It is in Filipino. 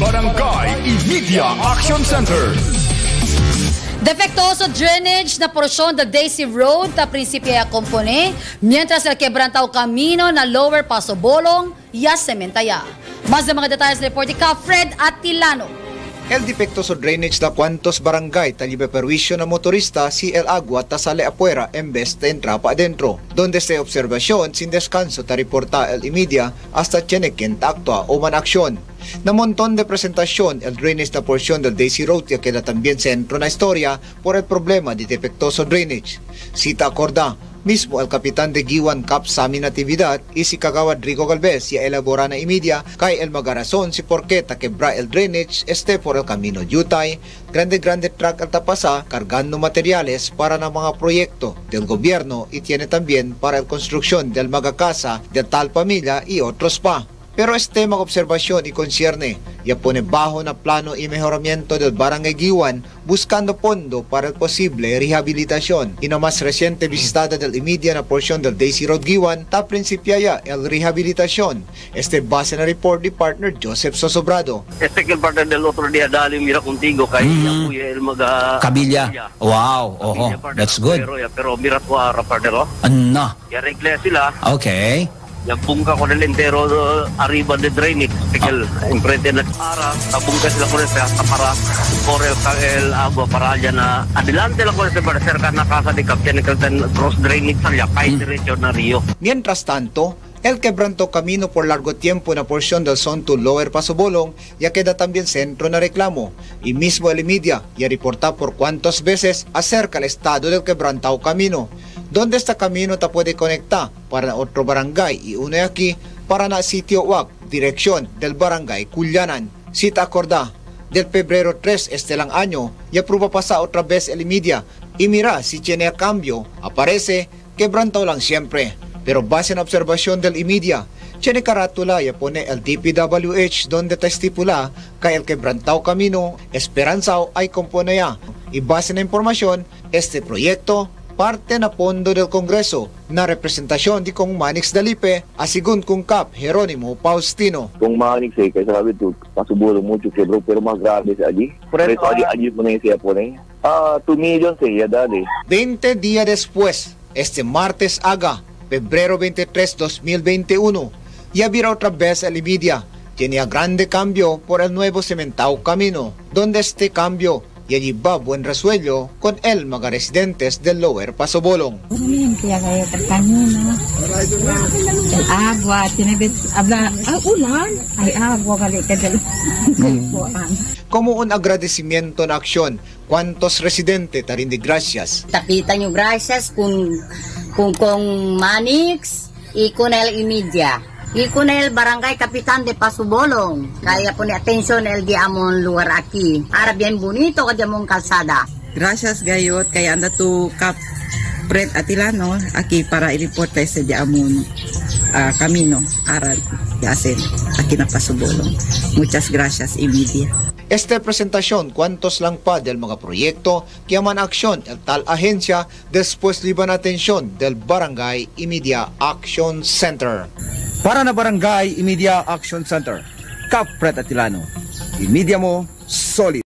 Barangay EMEDIA Action Center. Defectuoso drainage na porsyon da Daisy Road ta prinsipyo ya compone, mientras el quebrantao camino na Lower Pasobolong ya sementaya. Mas na mga detalles report ni Fred Atilano. El defectuoso drainage da cuantos barangay talibe perwisyo na motorista si el agua ta sale afuera en vez de entra pa adentro. Donde se observación sin descanso ta reporta el EMEDIA hasta chenequien ta actua o man aksyon. Na montón de presentación, el drainage na porción del Daisy Road ya queda también centro na historia por el problema de defectuoso drainage. Sita acorda, mismo el capitán de Giwan Cap sa amin natividad y si Kagawad Rico Galvez ya elabora na EMEDIA kay el magarazón si porqué ta quebra el drainage por el camino Yutay, grande truck al tapasa cargando materiales para na mga proyekto del gobierno y tiene también para el construcción del magacasa de tal familia y otros pa. Pero mga observasyon y concierne ya pone bajo na plano y mejoramiento del barangay Giwan buscando fondo para el posible rehabilitación. Y na más reciente visitada del EMEDIA na porción del Daisy Road Giwan ta principia ya el rehabilitación. Base na report ni partner Joseph Sosobrado. Que el partner del otro día dali mira contigo kay el maga Kabila. Wow, oho, that's good. Pero mira ko partner Anna. Ya regle sila. Okay. Yung bungka ko del entero arriba de drainage porque enfrente na para tabungka sila ko sa para por el agua para allá na adelante lang ko sa para cerca na casa de Captain cross drainage sa kay diretso na Rio. Mientras tanto, el quebrantó camino por largo tiempo na porción del Son to Lower Pasobolong ya queda también centro na reklamo y mismo el EMEDIA ya reporta por cuántas veces acerca el estado del quebrantado camino. Donde este camino te puede conectar para otro barangay y une aquí para na sitio Wag, dirección del barangay Culyanan. Si te acorda, del febrero 3 lang año, ya prueba pasa otra vez el EMEDIA y mira si tiene cambio, aparece quebrantado lang siempre. Pero base en observación del EMEDIA, tiene carátula ya pone el DPWH donde te estipula que el quebrantado camino esperanzao ay compone ya. Y base en información, proyecto parte na pondo del Kongreso na representasyon di Kong Manix Dalipe asigun kung Kap Jeronimo Faustino. Kung Manix kaya sabi ito, Pasobolong mucho quebró pero más grave sa allí. Por eso allí po na siya po na 2 million siya dali. 20 días después, martes aga, Febrero 23, 2021, ya vira otra vez el EMEDIA. Tenía grande cambio por el nuevo cementado camino, donde cambio y allí va buen resuello con el mga residentes del Lower Pasobolong. Kaya kaya terkanina. El agua, tiene habla, ulan, ay agua kali kadali. Como un agradecimiento na aksyon, cuantos residente tarin de gracias. Tapita nyo gracias kung Manix y con el EMEDIA. Y con el barangay Kapitan de Pasobolong, kaya po ni atensyon el di amon lugar aquí. Para bien bonito ka mong kalsada. Gracias gayot, kaya anda to Kap Fred Atilano, aquí para i-report tayo sa di amon camino, aral, yasin, aquí na Pasobolong. Muchas gracias, EMEDIA. Presentación, cuantos lang pa del mga proyekto que aman aksyon el tal agencia después liban atensyon del Barangay EMEDIA Action Center. Para na Barangay EMEDIA Action Center, Fred Atilano, EMEDIAMO, solid.